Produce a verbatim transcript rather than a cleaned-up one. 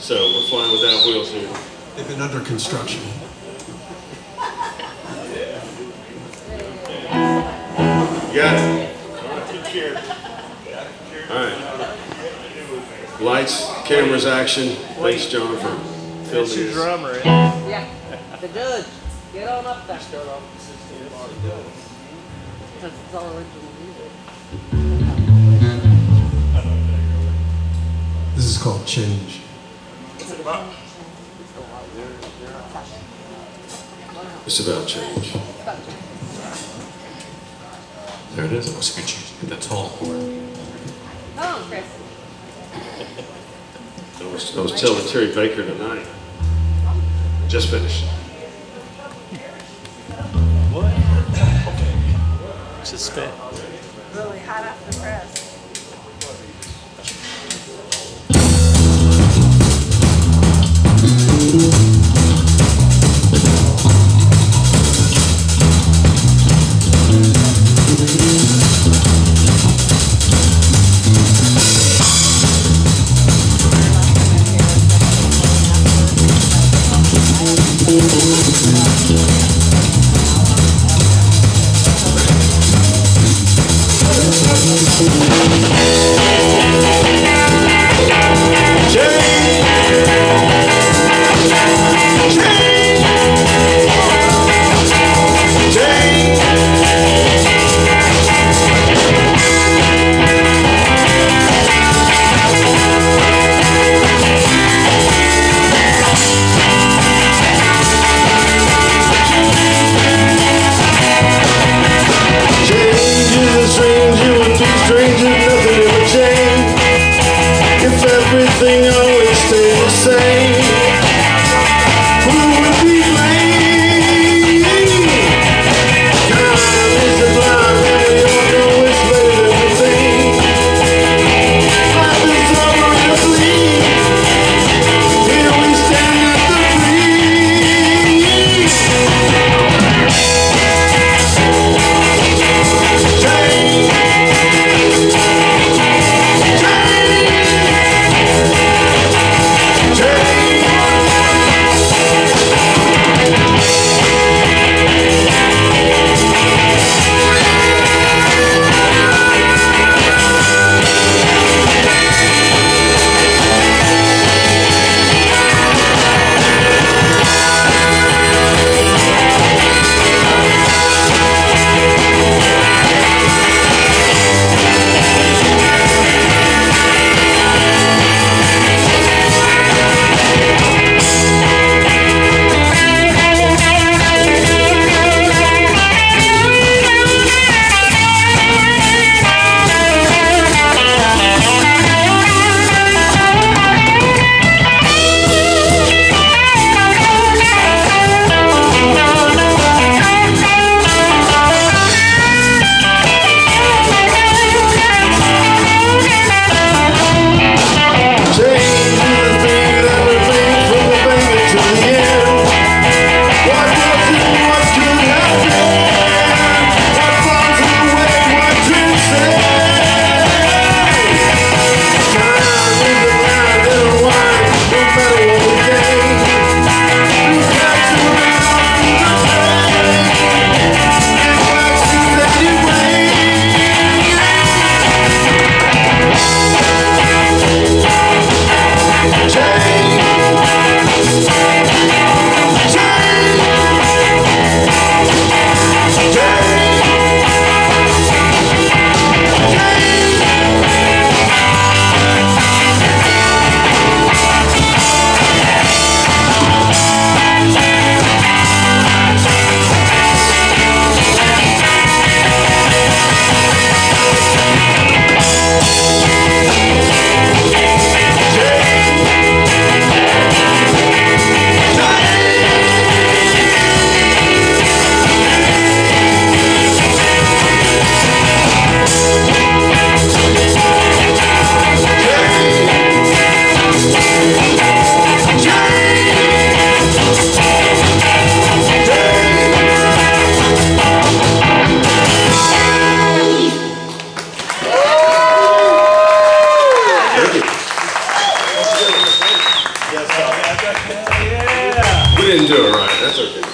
So we're flying without wheels here. They've been under construction. You got it. All right. Lights, cameras, action. Thanks, John, for filming That's your this. drummer, eh? Yeah. The judge. Get on up there. Start off the system. Because it's all original music. This is called Change. It's about change. There it is. It was a good change. Get that tall horn. Come on, Chris. I was, I was telling Terry Baker tonight. Just finished. What? Just spit. Really hot off the press. Everything always stays the same. Who would be blamed? Time is the blind, and we all know it's later to think. Life is over and bleed. Here we stand at the breeze. Change. Change. didn't do it right. That's okay.